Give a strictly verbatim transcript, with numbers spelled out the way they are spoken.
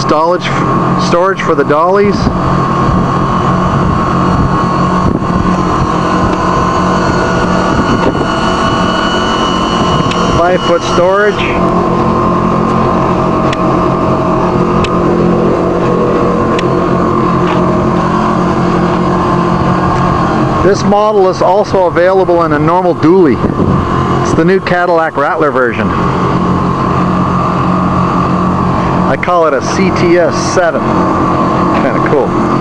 storage, storage for the dollies. Five foot storage. This model is also available in a normal dually. It's the new Cadillac Rattler version. I call it a C T S seven. Kind of cool.